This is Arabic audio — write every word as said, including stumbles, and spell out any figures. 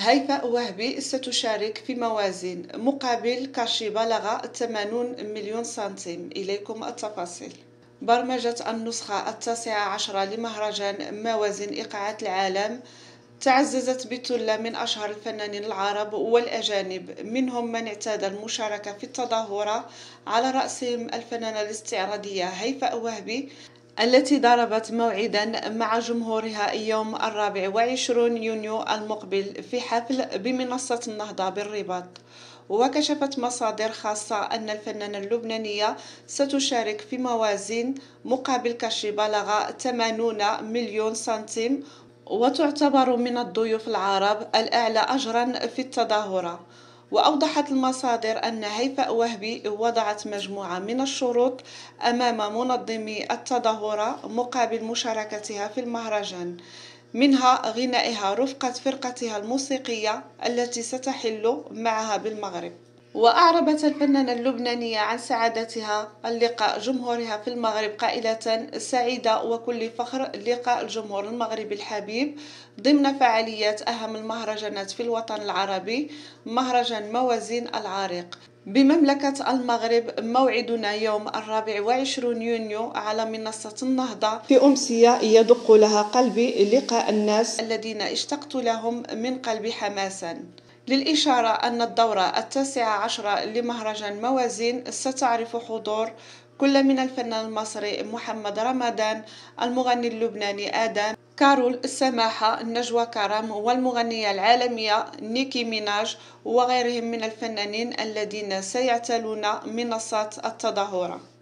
هيفاء وهبي ستشارك في موازين مقابل كاشي بلغ ثمانين مليون سنتيم. إليكم التفاصيل. برمجة النسخة التاسعة عشرة لمهرجان موازين إيقاعات العالم تعززت بثلة من أشهر الفنانين العرب والأجانب، منهم من اعتاد المشاركة في التظاهرة، على رأسهم الفنانة الاستعراضية هيفاء وهبي التي ضربت موعدا مع جمهورها يوم الرابع وعشرين يونيو المقبل في حفل بمنصة النهضة بالرباط. وكشفت مصادر خاصة أن الفنانة اللبنانية ستشارك في موازين مقابل كاش بلغ ثمانين مليون سنتيم، وتعتبر من الضيوف العرب الأعلى أجرا في التظاهرة. وأوضحت المصادر أن هيفاء وهبي وضعت مجموعة من الشروط أمام منظمي التظاهرة مقابل مشاركتها في المهرجان، منها غنائها رفقة فرقتها الموسيقية التي ستحل معها بالمغرب. وأعربت الفنانة اللبنانية عن سعادتها اللقاء جمهورها في المغرب قائلة: سعيدة وكل فخر لقاء الجمهور المغربي الحبيب ضمن فعاليات أهم المهرجانات في الوطن العربي، مهرجان موازين العريق بمملكة المغرب. موعدنا يوم الرابع وعشرين يونيو على منصة النهضة في أمسية يدق لها قلبي، لقاء الناس الذين اشتقت لهم من قلبي حماسا. للإشارة أن الدورة التاسعة عشرة لمهرجان موازين ستعرف حضور كل من الفنان المصري محمد رمضان، المغني اللبناني آدم، كارول السماحة، نجوى كرم، والمغنية العالمية نيكي ميناج، وغيرهم من الفنانين الذين سيعتلون منصات التظاهرة.